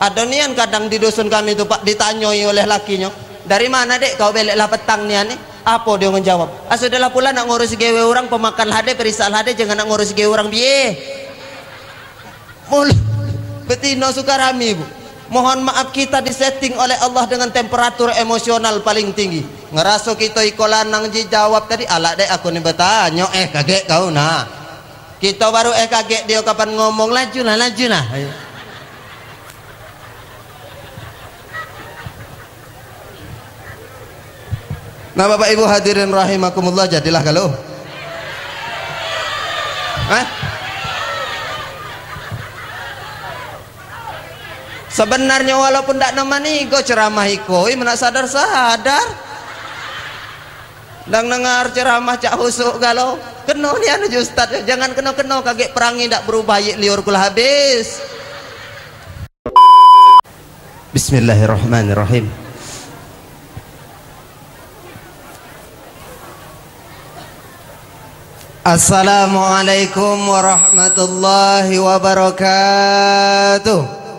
Adonian kadang di dusun kami itu Pak ditanyoi oleh lakinya, dari mana dek kau belek lah petang nih ane? Apa dia ngejawab? Ah sudahlah pula nak ngurus gawe orang pemakan hade perisal hade, jangan nak ngurus gawe orang biye. Mul betina Sukarami bu. Mohon maaf kita disetting oleh Allah dengan temperatur emosional paling tinggi. Ngeraso kita iko lanang jawab tadi alak dek aku nih bertanya kaget kau nah. Kita baru kaget dia kapan ngomong laju lah. Nah Bapak Ibu hadirin rahimakumullah, jadilah kalau sebenarnya walaupun tak nemani go ceramah ikoi menak sadar dan dengar ceramah cak husuk galau keno ni anu ustaz, jangan keno kaget perangi tak berubah liur kula habis. Bismillahirrahmanirrahim. Assalamualaikum warahmatullahi wabarakatuh.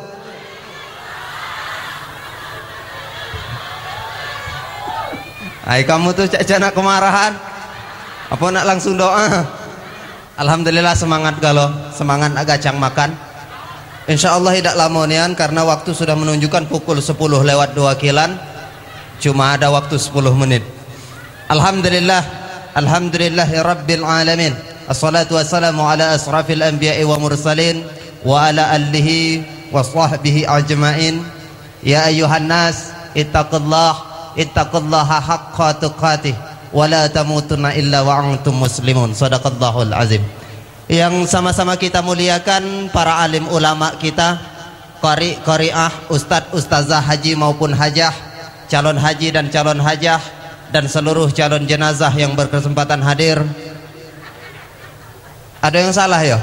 Hai kamu tuh cak kemarahan apa nak langsung doa? Alhamdulillah semangat galau, semangat agak cang makan. Insyaallah tidak lama nian karena waktu sudah menunjukkan pukul 10 lewat 2 kilan, cuma ada waktu 10 menit. Alhamdulillah, alhamdulillahi rabbil alamin. Assalatu wassalamu ala asrafil anbiya'i wa mursalin wa ala alihi wa sahbihi ajma'in. Ya ayyuhan nas ittaqullaha haqqa tuqatih wa la tamutunna illa wa antum muslimun. Shadaqallahul azim. Yang sama-sama kita muliakan para alim ulama kita, qari'ah, ustadz ustazah haji maupun hajah, calon haji dan calon hajah, dan seluruh calon jenazah yang berkesempatan hadir. Ada yang salah ya?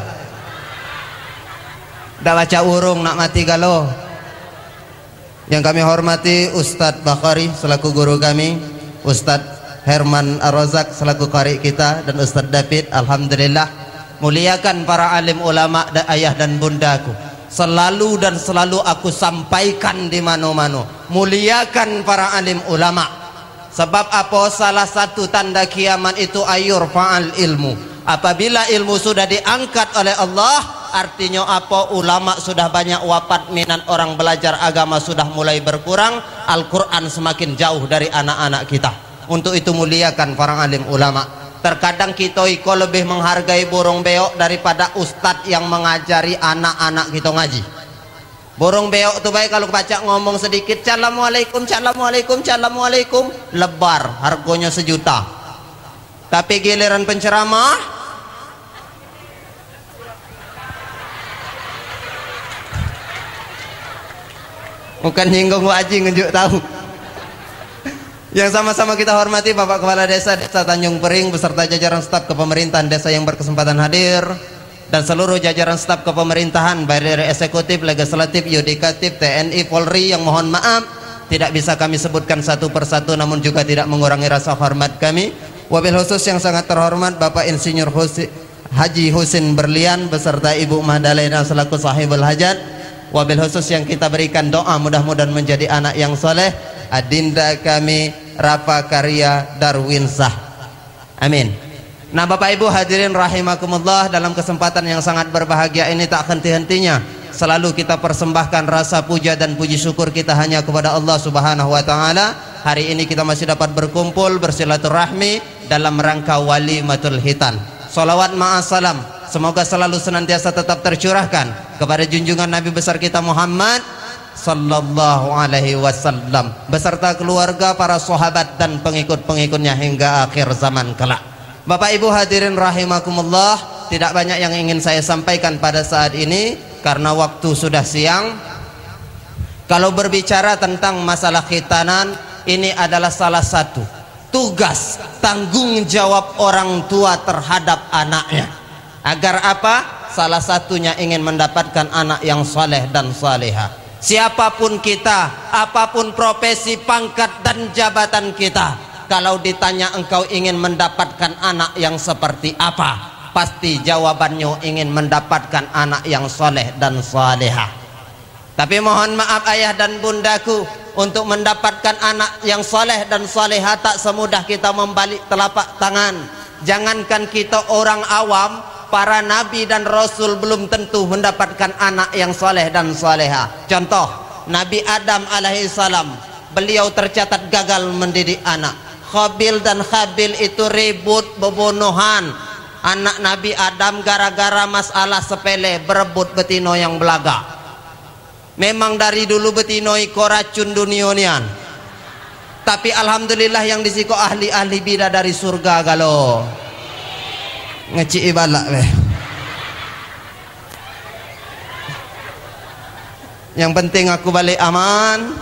Dah baca urung nak mati galau. Yang kami hormati Ustadz Bakhari selaku guru kami, Ustadz Herman Ar-Razak selaku qari kita, dan Ustadz David. Alhamdulillah, muliakan para alim ulama dan ayah dan bundaku. Selalu dan selalu aku sampaikan di mana-mana, muliakan para alim ulama. Sebab apa? Salah satu tanda kiamat itu ayur fa'al ilmu. Apabila ilmu sudah diangkat oleh Allah, artinya apa? Ulama sudah banyak wafat, minat orang belajar agama sudah mulai berkurang, Al-Quran semakin jauh dari anak-anak kita. Untuk itu muliakan para alim ulama. Terkadang kita lebih menghargai burung beok daripada ustadz yang mengajari anak-anak kita ngaji. Burung beok tuh baik kalau baca ngomong sedikit, assalamualaikum, assalamualaikum, assalamualaikum, lebar, harganya 1 juta. Tapi giliran penceramah, bukan nyinggung wajib ngejuk tahu. Yang sama-sama kita hormati Bapak Kepala Desa Tanjung Pering beserta jajaran staf kepemerintahan desa yang berkesempatan hadir, dan seluruh jajaran staf kepemerintahan baik dari eksekutif, legislatif, yudikatif, TNI, Polri yang mohon maaf tidak bisa kami sebutkan satu persatu, namun juga tidak mengurangi rasa hormat kami. Wabil khusus yang sangat terhormat Bapak Insinyur Haji Husin Berlian beserta Ibu Mahdalena selaku sahibul hajat. Wabil khusus yang kita berikan doa mudah-mudahan menjadi anak yang soleh, adinda kami Rafa Karya Darwinsah, amin. Nah Bapak Ibu hadirin rahimakumullah, dalam kesempatan yang sangat berbahagia ini tak henti-hentinya selalu kita persembahkan rasa puja dan puji syukur kita hanya kepada Allah Subhanahu wa taala. Hari ini kita masih dapat berkumpul bersilaturahmi dalam rangka walimatul hitan. Salawat ma'asalam semoga selalu senantiasa tetap tercurahkan kepada junjungan Nabi besar kita Muhammad sallallahu alaihi wasallam beserta keluarga, para sahabat dan pengikut-pengikutnya hingga akhir zaman kelak. Bapak Ibu hadirin rahimakumullah, tidak banyak yang ingin saya sampaikan pada saat ini karena waktu sudah siang. Kalau berbicara tentang masalah khitanan, ini adalah salah satu tugas tanggung jawab orang tua terhadap anaknya. Agar apa? Salah satunya ingin mendapatkan anak yang saleh dan salehah. Siapapun kita, apapun profesi, pangkat dan jabatan kita, kalau ditanya engkau ingin mendapatkan anak yang seperti apa, pasti jawabannya ingin mendapatkan anak yang soleh dan salehah. Tapi mohon maaf ayah dan bundaku, untuk mendapatkan anak yang soleh dan soleha tak semudah kita membalik telapak tangan. Jangankan kita orang awam, para nabi dan rasul belum tentu mendapatkan anak yang soleh dan soleha. Contoh, Nabi Adam alaihissalam, beliau tercatat gagal mendidik anak. Khabil dan Khabil itu ribut bebunuhan anak Nabi Adam gara-gara masalah sepele, berebut betino yang belaga. Memang dari dulu betino iko racun dunionian, tapi alhamdulillah yang disiko ahli-ahli bidah dari surga galo ngeci ibalak weh. Yang penting aku balik aman.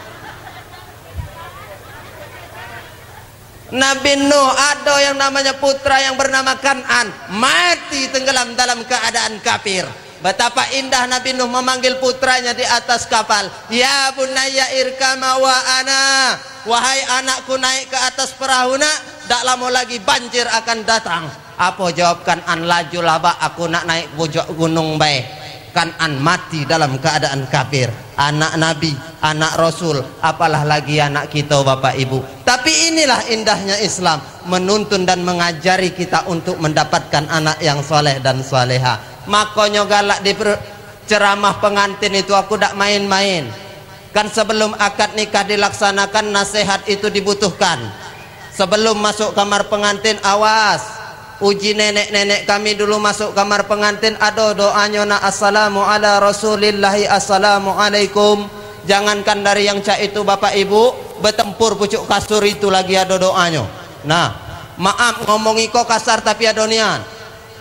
Nabi Nuh ada yang namanya putra yang bernama Kan'an, mati tenggelam dalam keadaan kafir. Betapa indah Nabi Nuh memanggil putranya di atas kapal. Ya bunayya irkama wa ana, wahai anakku naik ke atas perahu nak, tak lama lagi banjir akan datang. Apa jawab Kan'an? Laju labak aku nak naik puncak gunung baik. Kan'an mati dalam keadaan kafir. Anak Nabi, anak Rasul, apalah lagi anak kita Bapak Ibu. Tapi inilah indahnya Islam, menuntun dan mengajari kita untuk mendapatkan anak yang soleh dan soleha. Makanya galak di ceramah pengantin itu aku tak main-main. Kan sebelum akad nikah dilaksanakan, nasihat itu dibutuhkan. Sebelum masuk kamar pengantin, awas, uji nenek-nenek kami dulu masuk kamar pengantin, ada doanya na assalamu ala rasulillahi, assalamualaikum. Jangankan dari yang cak itu Bapak Ibu, bertempur pucuk kasur itu lagi ada doanya. Nah, maaf ngomongi kok kasar tapi ada niat.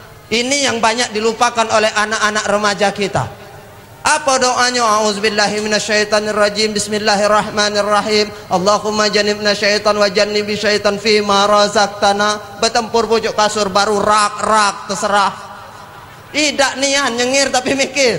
Ini yang banyak dilupakan oleh anak-anak remaja kita. Apa doanya? A'udzubillahi minasyaitonirrajim, bismillahirrahmanirrahim, Allahumma jannibna syaitan wa jannibi syaitan fima razaqtana. Bertempur pucuk kasur baru rak terserah. Tidak nian nyengir tapi mikir.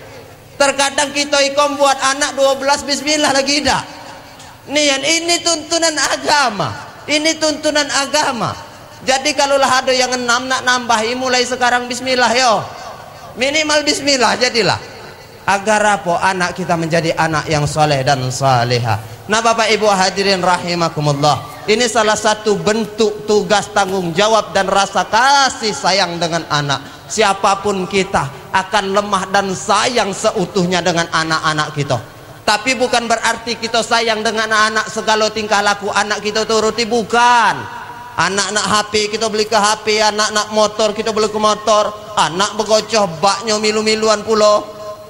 Terkadang kita ikom buat anak 12 bismillah lagi tidak. Nian, ini tuntunan agama. Ini tuntunan agama. Jadi kalaulah ada yang 6 nak nambahi, mulai sekarang bismillah yo. Minimal bismillah jadilah. Agar apa? Anak kita menjadi anak yang soleh dan saleha. Nah Bapak Ibu hadirin rahimakumullah, ini salah satu bentuk tugas tanggung jawab dan rasa kasih sayang dengan anak. Siapapun kita akan lemah dan sayang seutuhnya dengan anak-anak kita. Tapi bukan berarti kita sayang dengan anak segala tingkah laku anak kita turuti, bukan. Anak nak HP kita beli ke HP, anak nak motor kita beli ke motor, anak begocoh baknya milu-miluan pulo.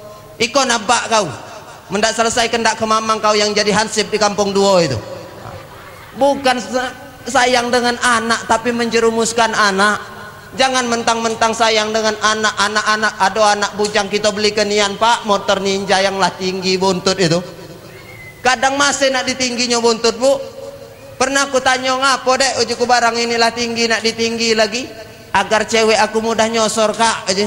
Iko nak bak kau, mendak selesai kendak ke mamang kau yang jadi hansip di kampung dua itu. Bukan sayang dengan anak tapi menjerumuskan anak. Jangan mentang-mentang sayang dengan anak-anak. Ada anak bujang kita beli ke nian pak, motor ninja yang lah tinggi buntut itu. Kadang masih nak ditingginya buntut bu. Pernah aku tanya ngapo dek ujuku barang inilah tinggi nak ditinggi lagi agar cewek aku mudah nyosor kak aja.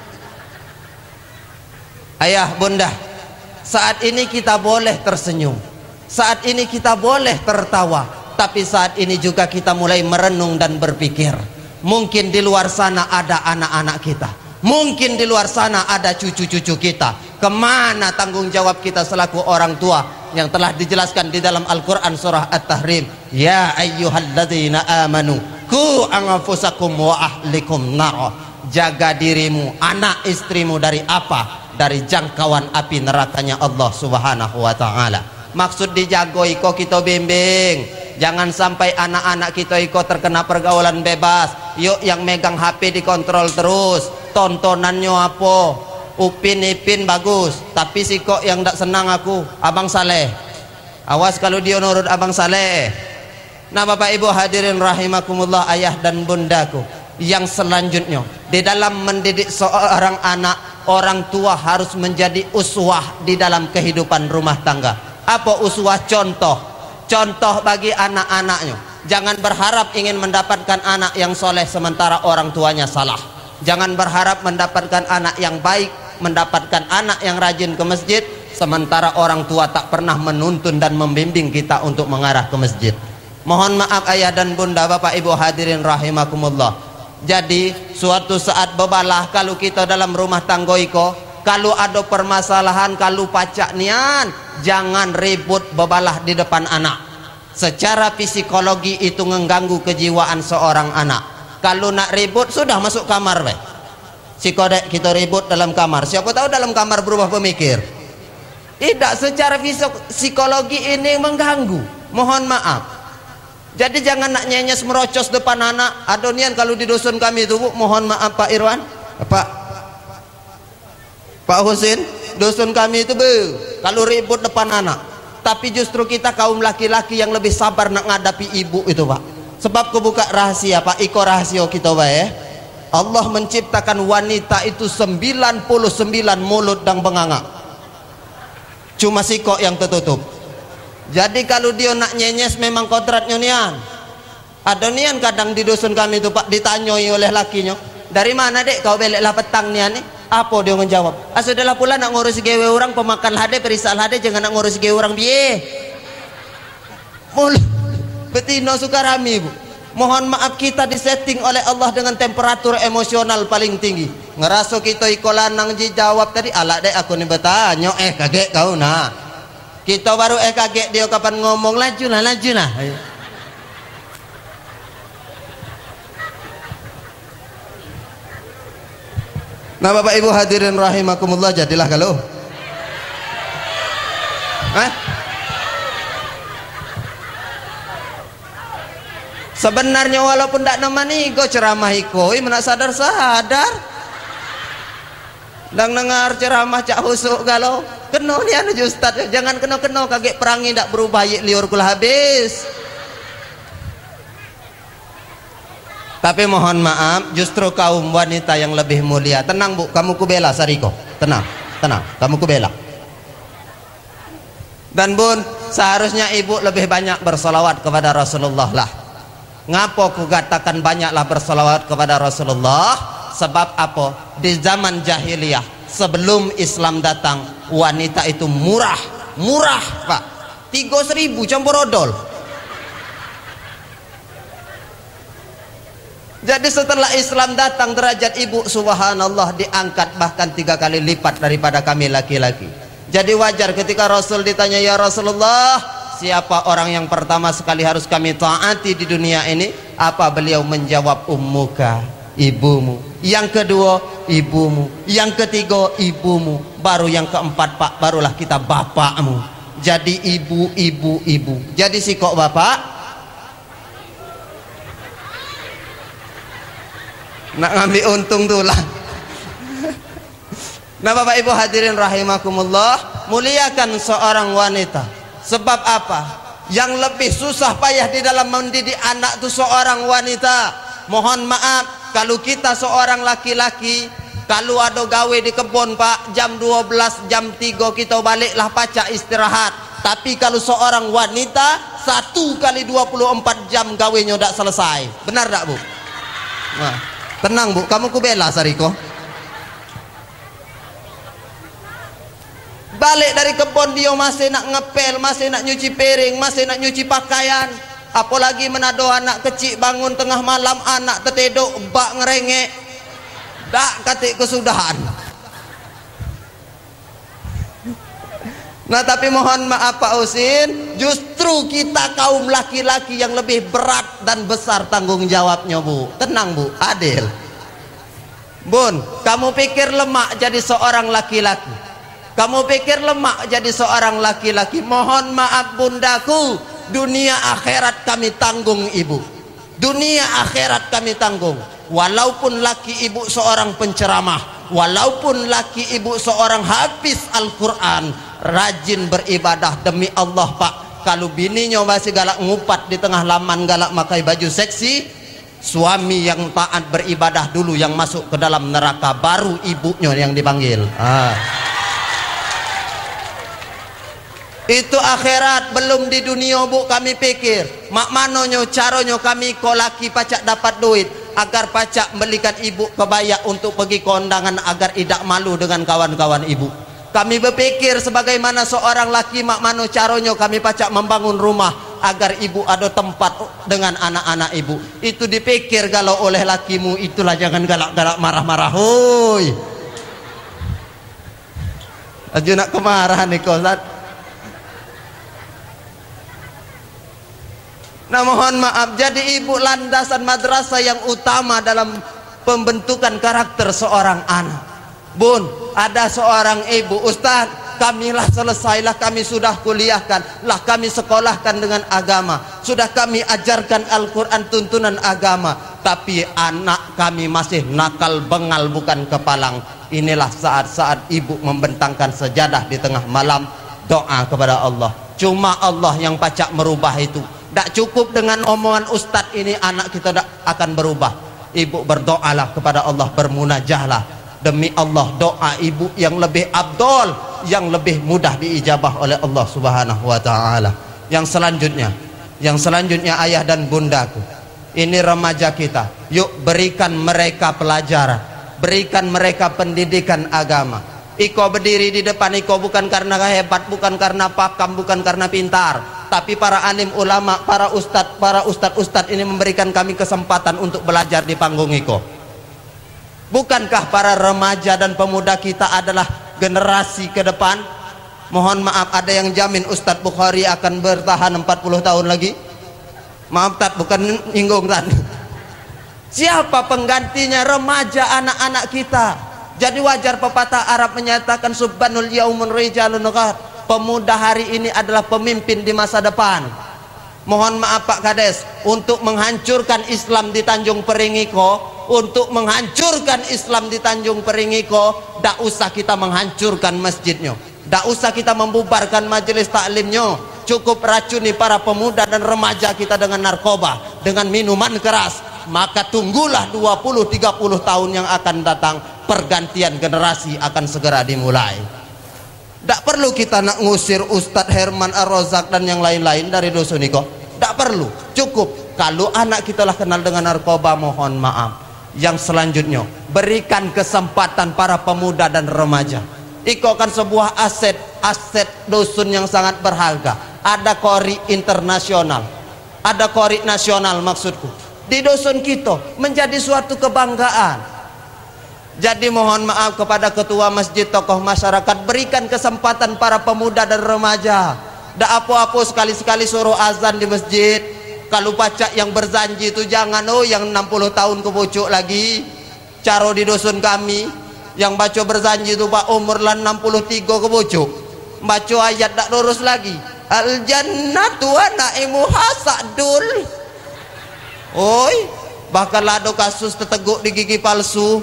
Ayah bunda, saat ini kita boleh tersenyum, saat ini kita boleh tertawa, tapi saat ini juga kita mulai merenung dan berpikir, mungkin di luar sana ada anak-anak kita, mungkin di luar sana ada cucu-cucu kita. Kemana tanggung jawab kita selaku orang tua yang telah dijelaskan di dalam Al-Quran surah At-Tahrim? Ya ayyuhalladzina amanu ku anfusakum wa ahlikum nar. Jaga dirimu, anak istrimu dari apa? Dari jangkauan api nerakanya Allah subhanahu wa ta'ala. Maksud dijago iko kita bimbing, jangan sampai anak-anak kita iko terkena pergaulan bebas. Yuk yang megang HP dikontrol terus, tontonannya apa, Upin Ipin bagus, tapi si kok yang tak senang aku Abang Saleh. Awas kalau dia nurut Abang Saleh. Nah Bapak Ibu hadirin rahimakumullah, ayah dan bundaku, yang selanjutnya di dalam mendidik seorang anak, orang tua harus menjadi uswah di dalam kehidupan rumah tangga. Apa uswah? Contoh bagi anak-anaknya. Jangan berharap ingin mendapatkan anak yang soleh sementara orang tuanya salah. Jangan berharap mendapatkan anak yang baik, mendapatkan anak yang rajin ke masjid, sementara orang tua tak pernah menuntun dan membimbing kita untuk mengarah ke masjid. Mohon maaf ayah dan bunda, Bapak Ibu hadirin rahimakumullah. Jadi suatu saat bebalah kalau kita dalam rumah tangga iko Kalau ada permasalahan, kalau pacak nian, jangan ribut bebalah di depan anak. Secara psikologi itu mengganggu kejiwaan seorang anak. Kalau nak ribut, sudah masuk kamar weh. Si kodek kita ribut dalam kamar, siapa tahu dalam kamar berubah pemikir. Tidak, secara psikologi ini mengganggu. Mohon maaf. Jadi jangan nak nyenyes merocos depan anak. Adonian kalau di dusun kami itu Bu, mohon maaf Pak Irwan, Pak Husin, dusun kami itu Bu, kalau ribut depan anak. Tapi justru kita kaum laki-laki yang lebih sabar nak ngadapi ibu itu Pak. Sebab kebuka rahasia Pak, iko rahasia kita Pak ya. Allah menciptakan wanita itu 99 mulut dan benganga. Cuma sikok yang tertutup. Jadi kalau dia nak nyenyes memang kodratnya nian. Ada nian kadang di dusun kami itu Pak ditanyoi oleh lakinya, dari mana dek kau beleklah petang nian nih? Apa dia menjawab? Sudahlah pula nak ngurus gawe orang pemakan hade perisal hade, jangan nak ngurus gawe orang biye. Mulut betina suka rami Bu. Mohon maaf kita disetting oleh Allah dengan temperatur emosional paling tinggi. Ngerasa kita iko lanang jawab tadi, alak dek aku nih bertanya, kaget kau nah. Kita baru kaget dia kapan ngomong, laju lah. Nah Bapak Ibu hadirin rahimakumullah, jadilah kalau sebenarnya walaupun tak nemani go ceramah ikoi menak sadar dan dengar ceramah cak husuk galau kena ni anu ustaz, jangan kena kaget perangi tak berubah liur kula habis. Tapi mohon maaf, justru kaum wanita yang lebih mulia. Tenang Bu, kamu kubela Sariko, tenang kamu kubela. Dan Bun, seharusnya ibu lebih banyak bersolawat kepada Rasulullah lah. Ngapa ku katakan banyaklah bersolawat kepada Rasulullah? Sebab apa? Di zaman jahiliyah sebelum Islam datang, wanita itu murah Pak, 3.000 campur odol. Jadi setelah Islam datang, derajat ibu subhanallah diangkat bahkan 3 kali lipat daripada kami laki-laki. Jadi wajar ketika Rasul ditanya, ya Rasulullah, siapa orang yang pertama sekali harus kami taati di dunia ini? Apa beliau menjawab, ummuka, ibumu. Yang kedua, ibumu. Yang ketiga, ibumu. Baru yang keempat Pak, barulah kita bapakmu. Jadi ibu. Jadi si kok bapak nak ngambil untung tuh lah. Nah Bapak Ibu hadirin rahimakumullah, muliakan seorang wanita. Sebab apa? Yang lebih susah payah di dalam mendidik anak itu seorang wanita. Mohon maaf, kalau kita seorang laki-laki, kalau ada gawe di kebun Pak, jam 12, jam 3 kita baliklah pacak istirahat. Tapi kalau seorang wanita 1 kali 24 jam gawenya tidak selesai. Benar tak Bu? Nah, tenang Bu, kamu kubela Sariko. Balik dari kebun dia masih nak ngepel, masih nak nyuci piring, masih nak nyuci pakaian. Apalagi menado anak kecil bangun tengah malam, anak terteduk bak ngerengek. Dak katik kesudahan. Nah tapi mohon maaf Pak Husin, justru kita kaum laki-laki yang lebih berat dan besar tanggung jawabnya Bu. Tenang Bu, adil. Bun, kamu pikir lemak jadi seorang laki-laki? Kamu pikir lemak jadi seorang laki-laki? Mohon maaf bundaku, dunia akhirat kami tanggung ibu. Dunia akhirat kami tanggung. Walaupun laki ibu seorang penceramah, walaupun laki ibu seorang hafiz Al-Quran, rajin beribadah demi Allah Pak. Kalau bininya masih galak ngupat di tengah laman, galak pakai baju seksi, suami yang taat beribadah dulu yang masuk ke dalam neraka, baru ibunya yang dipanggil. Itu akhirat, belum di dunia Bu. Kami pikir mak manonyo caronyo kami kolaki pacak dapat duit agar pacak belikan ibu kebaya untuk pergi kondangan agar tidak malu dengan kawan-kawan ibu. Kami berpikir sebagaimana seorang laki mak mano caronyo kami pacak membangun rumah agar ibu ada tempat dengan anak-anak ibu. Itu dipikir galau oleh lakimu, itulah jangan galak-galak marah-marah. Hoi, Aja nak kemarahan nih Ustaz. Nah mohon maaf, jadi ibu landasan madrasah yang utama dalam pembentukan karakter seorang anak. Bun, ada seorang ibu, Ustaz, kamilah selesailah, kami sudah kuliahkan, lah kami sekolahkan dengan agama, sudah kami ajarkan Al-Quran tuntunan agama, tapi anak kami masih nakal bengal bukan kepalang. Inilah saat-saat ibu membentangkan sejadah di tengah malam, doa kepada Allah. Cuma Allah yang pacak merubah itu. Tak cukup dengan omongan Ustadz ini anak kita tak akan berubah. Ibu berdoalah kepada Allah, bermunajahlah. Demi Allah, doa ibu yang lebih abdol, yang lebih mudah diijabah oleh Allah Subhanahu wa ta'ala. Yang selanjutnya ayah dan bundaku, ini remaja kita, yuk berikan mereka pelajaran, berikan mereka pendidikan agama. Iko berdiri di depan iko bukan karena hebat, bukan karena pakam, bukan karena pintar, tapi para alim ulama, para ustadz ini memberikan kami kesempatan untuk belajar di panggung iko. Bukankah para remaja dan pemuda kita adalah generasi ke depan? Mohon maaf, ada yang jamin Ustadz Bukhari akan bertahan 40 tahun lagi? Maaf Tat, bukan nyinggung Tat. Siapa penggantinya? Remaja, anak-anak kita. Jadi wajar pepatah Arab menyatakan subhanul yaumun rijalun qad. Pemuda hari ini adalah pemimpin di masa depan. Mohon maaf Pak Kades, untuk menghancurkan Islam di Tanjung Peringiko, untuk menghancurkan Islam di Tanjung Peringiko, tak usah kita menghancurkan masjidnya, tak usah kita membubarkan majelis taklimnya, cukup racuni para pemuda dan remaja kita dengan narkoba, dengan minuman keras, maka tunggulah 20-30 tahun yang akan datang, pergantian generasi akan segera dimulai. Tak perlu kita nak ngusir Ustadz Herman Ar-Rozak dan yang lain-lain dari dusun Niko, tak perlu, cukup kalau anak kita lah kenal dengan narkoba. Mohon maaf. Yang selanjutnya, berikan kesempatan para pemuda dan remaja. Iko kan sebuah aset dusun yang sangat berharga. Ada kori internasional, ada kori nasional, maksudku di dusun kita menjadi suatu kebanggaan. Jadi mohon maaf kepada ketua masjid, tokoh masyarakat, berikan kesempatan para pemuda dan remaja. Dak apa-apa sekali-sekali suruh azan di masjid. Kalau pacak yang berzanji itu jangan, yang 60 tahun ke pucuk lagi. Caro di dusun kami yang baca berzanji itu Pak umur lah 63 ke pucuk, baca ayat tak lurus lagi. Al jannatu wa naimuha sa'dul. Oi, bahkan ada kasus terteguk di gigi palsu.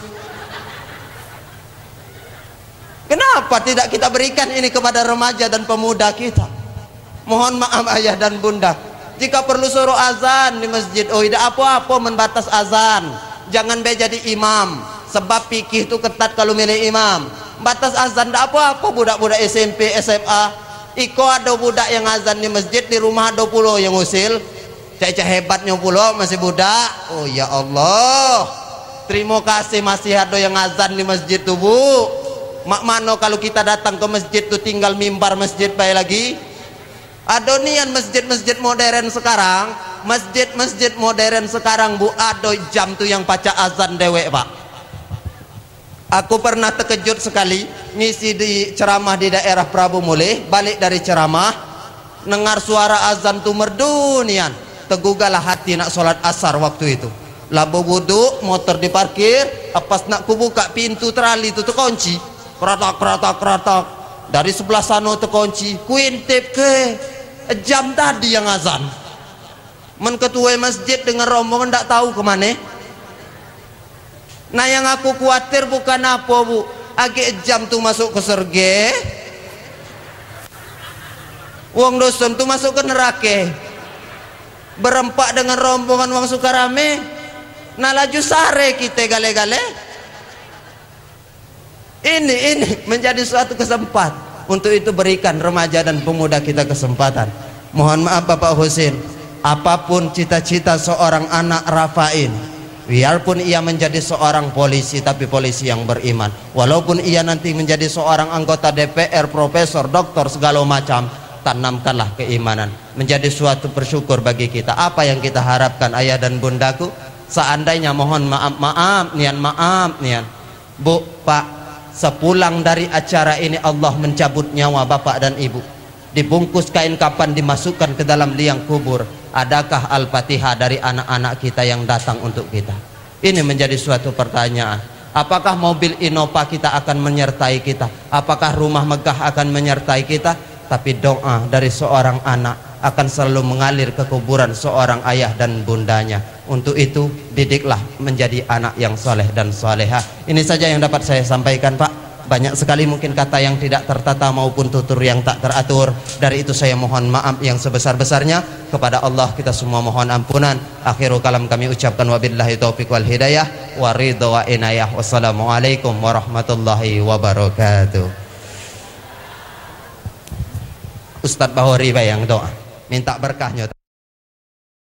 Kenapa tidak kita berikan ini kepada remaja dan pemuda kita? Mohon maaf ayah dan bunda, jika perlu suruh azan di masjid, tidak apa-apa membatas azan, jangan be jadi imam, sebab fikih itu ketat kalau milih imam. Batas azan tidak apa-apa. Budak-budak SMP, SMA, iko ada budak yang azan di masjid, di rumah ada puluh yang usil. Cek hebatnya puluh masih budak. Oh ya Allah, terima kasih masih ada yang azan di masjid tuh Bu. Mak mano kalau kita datang ke masjid tuh tinggal mimbar masjid baik lagi. Adonian masjid-masjid modern sekarang, masjid-masjid modern sekarang Bu, ada jam tuh yang paca azan dewek Pak. Aku pernah terkejut sekali ngisi di ceramah di daerah Prabu Mulih, balik dari ceramah dengar suara azan tuh merdunian, tegugalah hati nak sholat asar waktu itu. Labu wudhu, motor diparkir, pas nak kubuka pintu trali itu terkunci. Keratak dari sebelah sana terkunci, kuintip ke jam tadi yang azan. Menketuai masjid dengan rombongan tak tahu kemana. Nah yang aku khawatir bukan apa Bu, agak jam tuh masuk ke surga, uang dosen tuh masuk ke neraka, berempat dengan rombongan uang Sukarame. Nah laju sare kita gale-gale. Ini menjadi suatu kesempatan. Untuk itu berikan remaja dan pemuda kita kesempatan. Mohon maaf Bapak Husin, apapun cita-cita seorang anak Rafain, biarpun ia menjadi seorang polisi, tapi polisi yang beriman. Walaupun ia nanti menjadi seorang anggota DPR, profesor, doktor, segala macam, tanamkanlah keimanan, menjadi suatu bersyukur bagi kita. Apa yang kita harapkan ayah dan bundaku, seandainya mohon maaf nian Bu, Pak, sepulang dari acara ini Allah mencabut nyawa bapak dan ibu, dibungkus kain kapan, dimasukkan ke dalam liang kubur. Adakah Al-Fatihah dari anak-anak kita yang datang untuk kita? Ini menjadi suatu pertanyaan. Apakah mobil Innova kita akan menyertai kita? Apakah rumah megah akan menyertai kita? Tapi doa dari seorang anak akan selalu mengalir ke kuburan seorang ayah dan bundanya. Untuk itu didiklah menjadi anak yang soleh dan soleha. Ini saja yang dapat saya sampaikan, Pak. Banyak sekali mungkin kata yang tidak tertata maupun tutur yang tak teratur. Dari itu saya mohon maaf yang sebesar-besarnya. Kepada Allah kita semua mohon ampunan. Akhirul kalam kami ucapkan wabillahi taufiq wal hidayah wa ridha wa inayah. Wassalamualaikum warahmatullahi wabarakatuh. Ustadz Bahori bayang doa minta berkahnya.